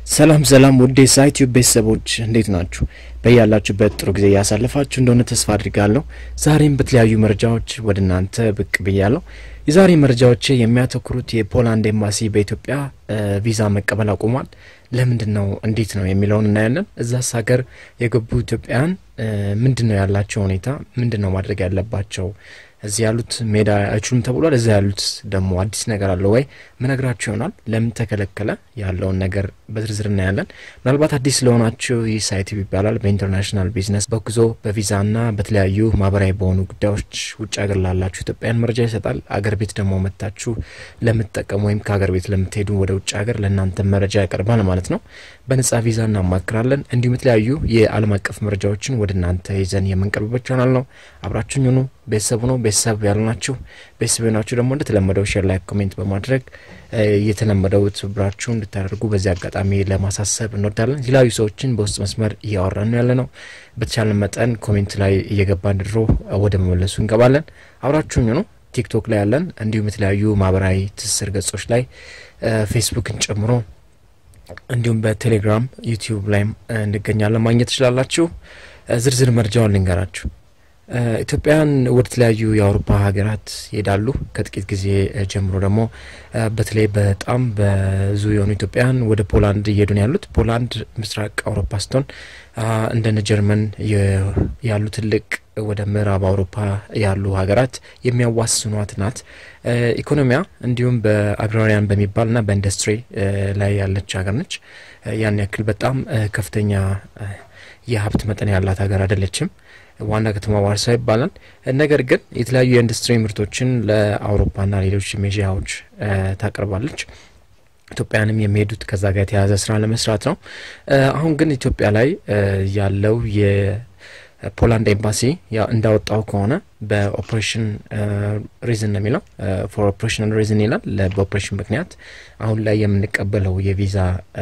ሰላም ውዴ ሳይቲው ቤተሰቦች እንዴት ናችሁ? በያላችሁበት ጥሩ ጊዜ ያሳልፋችሁ እንደሆነ ተስፋ አድርጋለሁ። ዛሬም በተለያዩ መረጃዎች ወደናንተ ብቅ ብያለሁ። የዛሬ መረጃዎች የሚያተኩሩት የፖላንድ ኤምባሲ በኢትዮጵያ ቪዛ መቀበል አቁሟል። ለምንድነው እንዴት ነው የሚለውን እናያለን። እዛስ ሀገር የገቡ ኢትዮጵያን ምንድነው ያላቸው ሁኔታ ምንድነው ማድረግ ያለባቸው? እዚህ ያሉት ሜዳ አይችሉም ተብሏል። እዛ ያሉት ደግሞ አዲስ ነገር አለ ወይ ምነግራችሁ ይሆናል። ለምን ተከለከለ ያለውን ነገር በዝርዝር እናያለን። ምናልባት አዲስ ለሆናችሁ ይህ ሳይት ይባላል በኢንተርናሽናል ቢዝነስ በጉዞ በቪዛና በተለያዩ ማህበራዊ በሆኑ ጉዳዮች ውጭ ሀገር ላላችሁ ኢትዮጵያን መረጃ ይሰጣል። አገር ቤት ደግሞ መጣችሁ ለምትጠቀሙ ወይም ከሀገር ቤት ለምትሄዱ ወደ ውጭ ሀገር ለእናንተ መረጃ ያቀርባል ማለት ነው። በነጻ ቪዛ እናማክራለን። እንዲሁም የተለያዩ የዓለም አቀፍ መረጃዎችን ወደናንተ ይዘን የምንቀርብበት ቻናል ነው። አብራችሁኝ ሁኑ። ቤተሰብ ያልናችሁ ቤተሰብናችሁ ደግሞ እንደተለመደው ሼር ላይክ ኮሜንት በማድረግ የተለመደው ትብብራችሁን እንድታደርጉ በዚህ አጋጣሚ ለማሳሰብ እንወዳለን። ሌላው ሰዎችን በውስጥ መስመር ያወራን ያለነው በተቻለ መጠን ኮሜንት ላይ እየገባን ድሮ ወደ መመለሱ እንገባለን። አብራችሁኝ ሁኑ። ቲክቶክ ላይ ያለን እንዲሁም የተለያዩ ማህበራዊ ትስስር ገጾች ላይ ፌስቡክን ጨምሮ እንዲሁም በቴሌግራም ዩቲዩብ ላይ እንገኛለን ማግኘት ትችላላችሁ። ዝርዝር መረጃውን ልንገራችሁ። ኢትዮጵያን ወደ ተለያዩ የአውሮፓ ሀገራት ይሄዳሉ። ከጥቂት ጊዜ ጀምሮ ደግሞ በተለይ በጣም ብዙ የሆኑ ኢትዮጵያን ወደ ፖላንድ እየሄዱ ነው ያሉት። ፖላንድ ምስራቅ አውሮፓ ስትሆን እንደ ጀርመን ያሉ ትልቅ ወደ ምዕራብ አውሮፓ ያሉ ሀገራት የሚያዋስኗት ናት። ኢኮኖሚያ እንዲሁም በአግራሪያን በሚባልና በኢንዱስትሪ ላይ ያለች ሀገር ነች። ያን ያክል በጣም ከፍተኛ የሀብት መጠን ያላት ሀገር አይደለችም። ዋና ከተማ ዋርሳ ይባላል። ነገር ግን የተለያዩ የኢንዱስትሪ ምርቶችን ለአውሮፓና ሌሎች ሜጂያዎች ታቀርባለች። ኢትዮጵያንም የሚሄዱት ከዛ ጋር የተያዘ ስራ ለመስራት ነው። አሁን ግን ኢትዮጵያ ላይ ያለው የፖላንድ ኤምባሲ እንዳወጣው ከሆነ በኦፕሬሽን ሪዝን ነው የሚለው for operational reason ይላል። ለኦፕሬሽን ምክንያት አሁን ላይ የምንቀበለው የቪዛ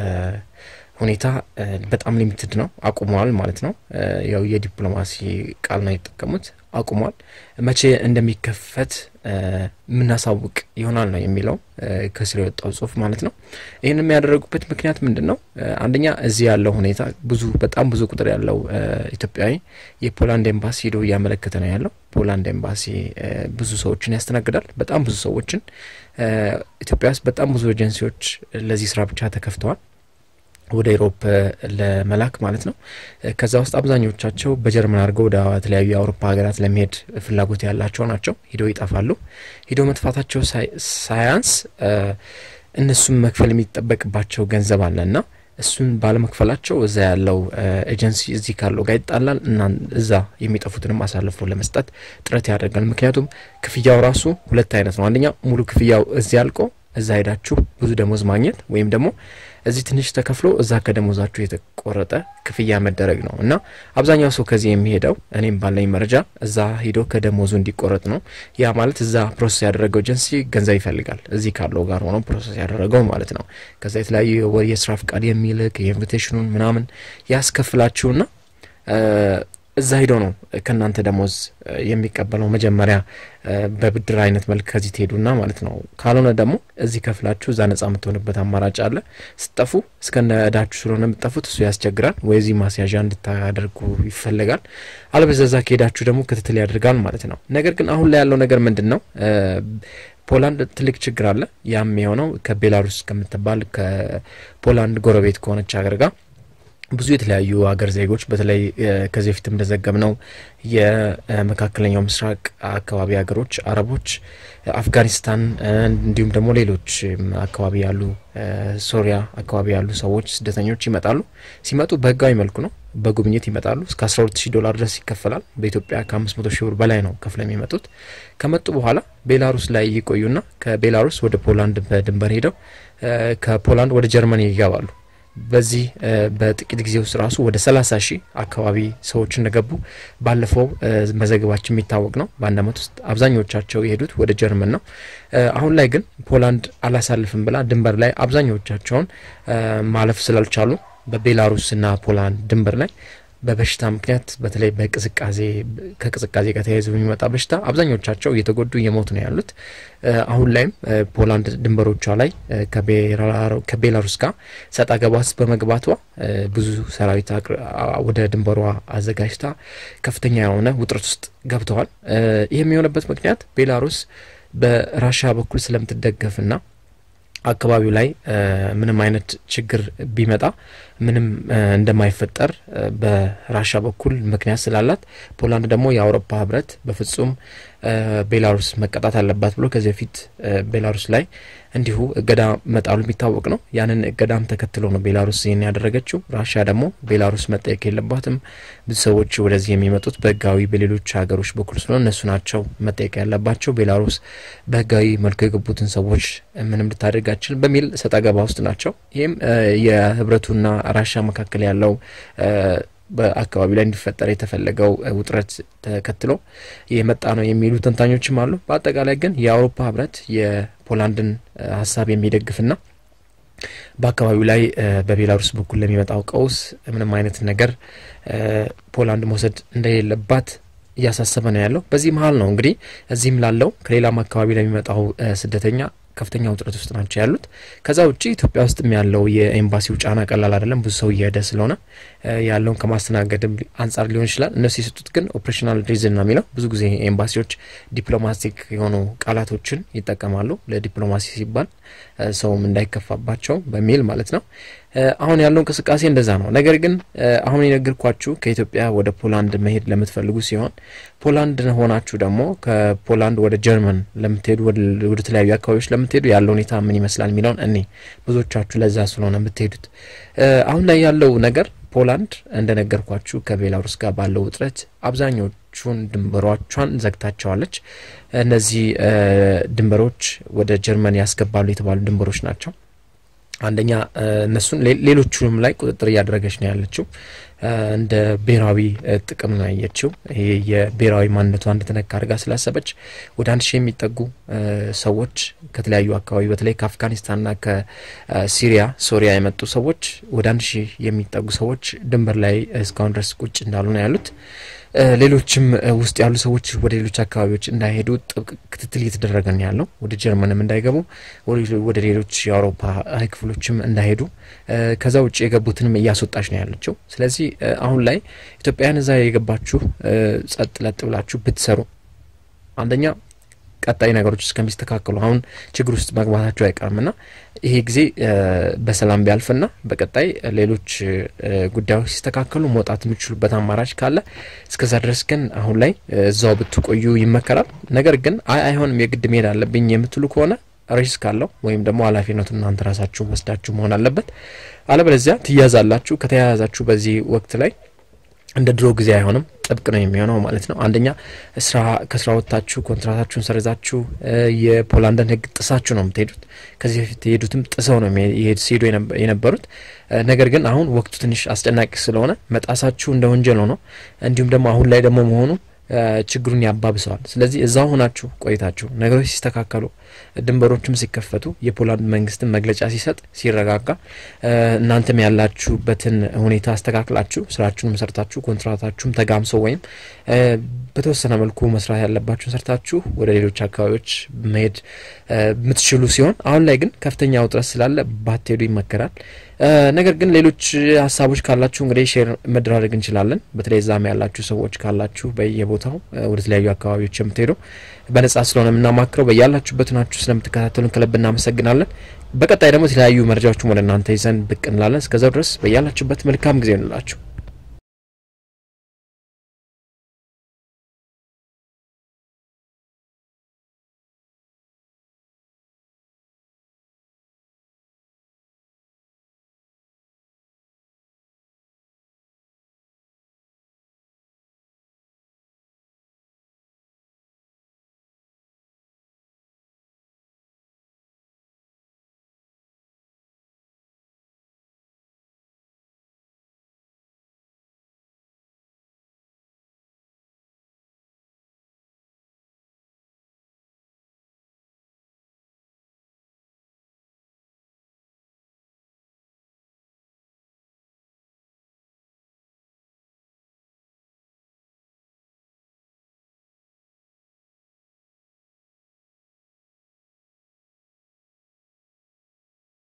ሁኔታ በጣም ሊሚትድ ነው አቁሟል ማለት ነው። ያው የዲፕሎማሲ ቃል ነው የተጠቀሙት አቁሟል። መቼ እንደሚከፈት ምናሳውቅ ይሆናል ነው የሚለው ከስር የወጣው ጽሁፍ ማለት ነው። ይሄንን ያደረጉበት ምክንያት ምንድነው? አንደኛ እዚህ ያለው ሁኔታ በጣም ብዙ ቁጥር ያለው ኢትዮጵያዊ የፖላንድ ኤምባሲ ሄዶ ያመለከተ ነው ያለው። ፖላንድ ኤምባሲ ብዙ ሰዎችን ያስተናግዳል። በጣም ብዙ ሰዎችን ኢትዮጵያ ውስጥ በጣም ብዙ ኤጀንሲዎች ለዚህ ስራ ብቻ ተከፍተዋል ወደ አውሮፓ ለመላክ ማለት ነው። ከዛ ውስጥ አብዛኞቻቸው በጀርመን አድርገው ወደ ተለያዩ አውሮፓ ሀገራት ለመሄድ ፍላጎት ያላቸው ናቸው። ሄዶ ይጣፋሉ። ሄዶ መጥፋታቸው ሳያንስ እነሱም መክፈል የሚጠበቅባቸው ገንዘብ አለና እሱን ባለመክፈላቸው እዛ ያለው ኤጀንሲ እዚህ ካለው ጋር ይጣላል እና እዛ የሚጠፉትንም አሳልፎ ለመስጠት ጥረት ያደርጋል። ምክንያቱም ክፍያው ራሱ ሁለት አይነት ነው። አንደኛ ሙሉ ክፍያው እዚህ ያልቆ እዛ ሄዳችሁ ብዙ ደሞዝ ማግኘት ወይም ደግሞ እዚህ ትንሽ ተከፍሎ እዛ ከደሞዛችሁ የተቆረጠ ክፍያ መደረግ ነው እና አብዛኛው ሰው ከዚህ የሚሄደው እኔም ባለኝ መረጃ እዛ ሄዶ ከደሞዙ እንዲቆረጥ ነው። ያ ማለት እዛ ፕሮሰስ ያደረገው ኤጀንሲ ገንዘብ ይፈልጋል እዚህ ካለው ጋር ሆኖ ፕሮሰስ ያደረገው ማለት ነው። ከዛ የተለያዩ የስራ ፍቃድ የሚልክ የኢንቪቴሽኑን ምናምን ያስከፍላችሁና እዛ ሄዶ ነው ከናንተ ደሞዝ የሚቀበለው። መጀመሪያ በብድር አይነት መልክ ከዚህ ትሄዱና ማለት ነው። ካልሆነ ደግሞ እዚህ ከፍላችሁ እዛ ነፃ የምትሆንበት አማራጭ አለ። ስጠፉ እስከነዳችሁ ስለሆነ የምትጠፉት እሱ ያስቸግራል ወይ እዚህ ማስያዣ እንድታደርጉ ይፈልጋል። አለበለዚያ ከሄዳችሁ ደግሞ ክትትል ያደርጋል ማለት ነው። ነገር ግን አሁን ላይ ያለው ነገር ምንድነው? ፖላንድ ትልቅ ችግር አለ። ያም የሆነው ከቤላሩስ ከምትባል ከፖላንድ ጎረቤት ከሆነች ሀገር ጋር ብዙ የተለያዩ ሀገር ዜጎች በተለይ ከዚህ በፊት እንደዘገብነው የመካከለኛው ምስራቅ አካባቢ ሀገሮች አረቦች አፍጋኒስታን እንዲሁም ደግሞ ሌሎች አካባቢ ያሉ ሶሪያ አካባቢ ያሉ ሰዎች ስደተኞች ይመጣሉ። ሲመጡ በህጋዊ መልኩ ነው በጉብኝት ይመጣሉ። እስከ $12000 ድረስ ይከፈላል። በኢትዮጵያ ከ500,000 ብር በላይ ነው ከፍለው የሚመጡት። ከመጡ በኋላ ቤላሩስ ላይ ይቆዩና ከቤላሩስ ወደ ፖላንድ በድንበር ሄደው ከፖላንድ ወደ ጀርመን ይገባሉ። በዚህ በጥቂት ጊዜ ውስጥ ራሱ ወደ 30,000 አካባቢ ሰዎች እንደገቡ ባለፈው መዘገባችን የሚታወቅ ነው። በአንድ አመት ውስጥ አብዛኞቻቸው የሄዱት ወደ ጀርመን ነው። አሁን ላይ ግን ፖላንድ አላሳልፍም ብላ ድንበር ላይ አብዛኞቻቸውን ማለፍ ስላልቻሉ በቤላሩስና ፖላንድ ድንበር ላይ በበሽታ ምክንያት በተለይ ከቅዝቃዜ ጋር ተያይዞ የሚመጣ በሽታ አብዛኞቻቸው እየተጎዱ እየሞቱ ነው ያሉት አሁን ላይም ፖላንድ ድንበሮቿ ላይ ከቤላሩስ ጋር ሰጣ ገባስ በመግባቷ ብዙ ሰራዊት ወደ ድንበሯ አዘጋጅታ ከፍተኛ የሆነ ውጥረት ውስጥ ገብተዋል ይሄ የሚሆነበት ምክንያት ቤላሩስ በራሺያ በኩል ስለምትደገፍና አካባቢው ላይ ምንም አይነት ችግር ቢመጣ ምንም እንደማይፈጠር በራሺያ በኩል ምክንያት ስላላት ፖላንድ ደግሞ የአውሮፓ ህብረት በፍጹም ቤላሩስ መቀጣት አለባት ብሎ ከዚህ በፊት ቤላሩስ ላይ እንዲሁ እገዳ መጣሉ ቢታወቅ ነው ያንን እገዳም ተከትሎ ነው ቤላሩስ ይሄን ያደረገችው ራሺያ ደግሞ ቤላሩስ መጠየቅ የለባትም ብዙ ሰዎች ወደዚህ የሚመጡት በህጋዊ በሌሎች ሀገሮች በኩል ስለሆነ እነሱ ናቸው መጠየቅ ያለባቸው ቤላሩስ በህጋዊ መልኩ የገቡትን ሰዎች ምንም ልታደርጋቸው በሚል ሰጣገባ ውስጥ ናቸው ይሄም የህብረቱና ራሺያ መካከል ያለው በአካባቢው ላይ እንዲፈጠር የተፈለገው ውጥረት ተከትሎ የመጣ ነው የሚሉ ተንታኞችም አሉ በአጠቃላይ ግን የአውሮፓ ህብረት የፖላንድን ሐሳብ የሚደግፍና በአካባቢው ላይ በቤላሩስ በኩል ለሚመጣው ቀውስ ምንም አይነት ነገር ፖላንድ መውሰድ እንደሌለባት ያሳሰበ ነው ያለው በዚህ መሃል ነው እንግዲህ እዚህም ላለው ከሌላም አካባቢ ለሚመጣው ስደተኛ ከፍተኛ ውጥረት ውስጥ ናቸው ያሉት ከዛ ውጪ ኢትዮጵያ ውስጥም ያለው የኤምባሲው ጫና ቀላል አይደለም ብዙ ሰው እየሄደ ስለሆነ ያለውን ከማስተናገድም አንፃር ሊሆን ይችላል እነሱ ይሰጡት ግን ኦፕሬሽናል ሪዝን ነው የሚለው ብዙ ጊዜ ኤምባሲዎች ዲፕሎማቲክ የሆኑ ቃላቶችን ይጠቀማሉ ለዲፕሎማሲ ሲባል ሰውም እንዳይከፋባቸው በሚል ማለት ነው አሁን ያለው እንቅስቃሴ እንደዛ ነው ነገር ግን አሁን የነገርኳችሁ ከኢትዮጵያ ወደ ፖላንድ መሄድ ለምትፈልጉ ሲሆን ፖላንድ ሆናችሁ ደግሞ ከፖላንድ ወደ ጀርመን ለምትሄዱ ወደ ተለያዩ አካባቢዎች ለምትሄዱ ያለው ሁኔታ ምን ይመስላል የሚለውን እኔ ብዙዎቻችሁ ለዛ ስለሆነ የምትሄዱት አሁን ላይ ያለው ነገር ፖላንድ እንደነገርኳችሁ ከቤላሩስ ጋር ባለው ውጥረት አብዛኞቹን ድንበሮቿን ዘግታቸዋለች እነዚህ ድንበሮች ወደ ጀርመን ያስገባሉ የተባሉ ድንበሮች ናቸው አንደኛ እነሱን ሌሎቹንም ላይ ቁጥጥር ያደረገች ነው ያለችው እንደ ብሔራዊ ጥቅም ነው ያየችው ይሄ የብሔራዊ ማንነቷ እንደተነካ አድርጋ ስላሰበች ወደ 1000 የሚጠጉ ሰዎች ከተለያዩ አካባቢ በተለይ ከአፍጋኒስታንና ሶሪያ የመጡ ሰዎች ወደ 1000 የሚጠጉ ሰዎች ድንበር ላይ እስካሁን ድረስ ቁጭ እንዳሉ ነው ያሉት ሌሎችም ውስጥ ያሉ ሰዎች ወደ ሌሎች አካባቢዎች እንዳይሄዱ ጥብቅ ክትትል እየተደረገ ነው ያለው ወደ ጀርመንም እንዳይገቡ ወደ ሌሎች የአውሮፓ ክፍሎችም እንዳይሄዱ ከዛ ውጪ የገቡትንም እያስወጣች ነው ያለችው ስለዚህ አሁን ላይ ኢትዮጵያውያን እዛ የገባችሁ ጸጥ ለጥ ብላችሁ ብትሰሩ አንደኛ ቀጣይ ነገሮች እስከሚስተካከሉ አሁን ችግር ውስጥ መግባታቸው አይቀርምና ይሄ ጊዜ በሰላም ቢያልፍና በቀጣይ ሌሎች ጉዳዮች ሲስተካከሉ መውጣት የሚችሉበት አማራጭ ካለ እስከዛ ድረስ ግን አሁን ላይ እዛው ብትቆዩ ይመከራል ነገር ግን አይሆንም የግድ መሄድ አለብኝ የምትሉ ከሆነ ሪስክ አለው ወይም ደግሞ ኃላፊነቱን እናንተ ራሳችሁ ወስዳችሁ መሆን አለበት አለበለዚያ ትያዛላችሁ ከተያያዛችሁ በዚህ ወቅት ላይ እንደ ድሮ ጊዜ አይሆንም ጥብቅ ነው የሚሆነው ማለት ነው አንደኛ ከስራ ወጣችሁ ኮንትራታችሁን ሰርዛችሁ የፖላንድን ህግ ጥሳችሁ ነው የምትሄዱት ከዚህ በፊት የሄዱትም ጥሰው ነው ሲሄዱ የነበሩት ነገር ግን አሁን ወቅቱ ትንሽ አስጨናቂ ስለሆነ መጣሳችሁ እንደ ወንጀል ነው እንዲሁም ደግሞ አሁን ላይ ደግሞ መሆኑ ችግሩን ያባብሰዋል ስለዚህ እዛው ሆናችሁ ቆይታችሁ ነገሮች ሲስተካከሉ ድንበሮችም ሲከፈቱ የፖላንድ መንግስትን መግለጫ ሲሰጥ ሲረጋጋ እናንተም ያላችሁበትን ሁኔታ አስተካክላችሁ ስራችሁንም ሰርታችሁ ኮንትራታችሁም ተጋምሶ ወይም በተወሰነ መልኩ መስራት ያለባችሁን ሰርታችሁ ወደ ሌሎች አካባቢዎች መሄድ የምትችሉ ሲሆን አሁን ላይ ግን ከፍተኛ ውጥረት ስላለ ባትሄዱ ይመከራል ነገር ግን ሌሎች ሀሳቦች ካላችሁ እንግዲህ ሼር መደራረግ እንችላለን በተለይ ዛም ያላችሁ ሰዎች ካላችሁ በየቦታው ወደ ተለያዩ አካባቢዎች የምትሄዱ በነጻ ስለሆነ ምናማክረው በያላችሁበት ናችሁ ስለምትከታተሉን ከልብ እናመሰግናለን በቀጣይ ደግሞ የተለያዩ መረጃዎችን ወደ እናንተ ይዘን ብቅ እንላለን እስከዛው ድረስ በያላችሁበት መልካም ጊዜ ይሁንላችሁ